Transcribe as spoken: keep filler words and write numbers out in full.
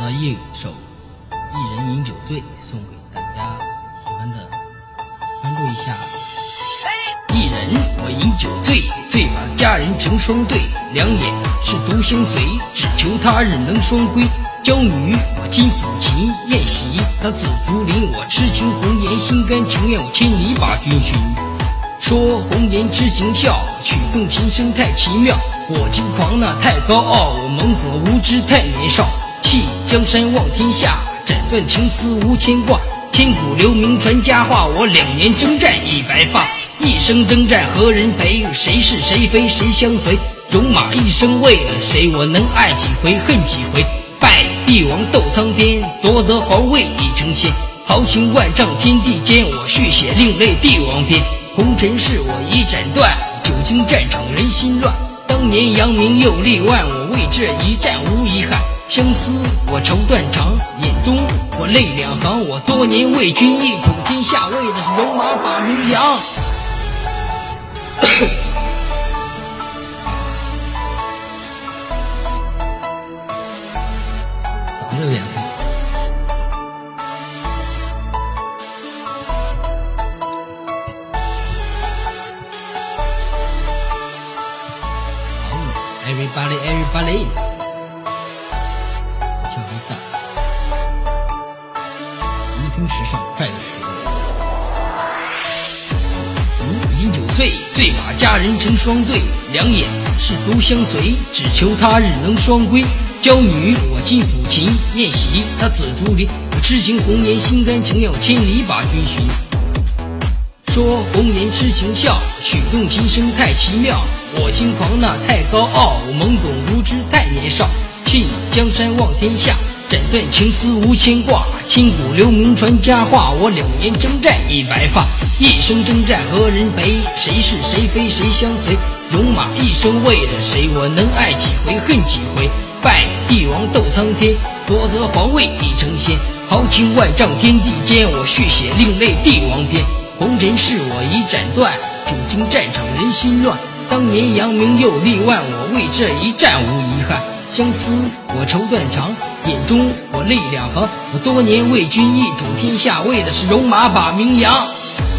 的一首《一人饮酒醉》送给大家，喜欢的关注一下。一人我饮酒醉，醉把佳人成双对，两眼是独相随，只求他日能双归。娇女我金抚琴，宴席她紫竹林，我痴情红颜，心甘情愿我千里把君寻。说红颜痴情笑，曲动琴声太奇妙，我轻狂那太高傲，我猛火无知太年少。弃江山望天下，斩断情丝无牵挂，千古留名传佳话，我两年征战已白发。一生征战何人陪，谁是谁非谁相随，戎马一生为了谁，我能爱几回恨几回。拜帝王斗苍天，夺得皇位已成仙，豪情万丈天地间，我续写另类帝王篇。红尘事我已斩断，久经战场人心乱，当年扬名又立万，我为这一战无遗憾。相思我愁断肠，眼中我泪两行，我多年为君一统天下，为的是戎马把名扬。嗓子有点痛。Everybody, everybody， 叫一大，如听时尚快的时候。如饮酒醉，醉把佳人成双对，两眼是独相随，只求他日能双归。娇女我金抚琴，宴席她紫竹林，我痴情红颜，心甘情愿千里把君寻。说红颜痴情笑，曲动琴声太奇妙，我轻狂那太高傲，我懵懂无知太年少。弃江山望天下，斩断情丝无牵挂，千古留名传佳话，我两年征战已白发。一生征战何人陪，谁是谁非谁相随，戎马一生为了谁，我能爱几回恨几回。拜帝王斗苍天，夺得皇位已成仙，豪情万丈天地间，我续写另类帝王篇。红尘事我已斩断，久经战场人心乱，当年扬名又立万，我为这一战无遗憾。相思我愁断肠，眼中我泪两行，我多年为君一统天下，为的是戎马把名扬。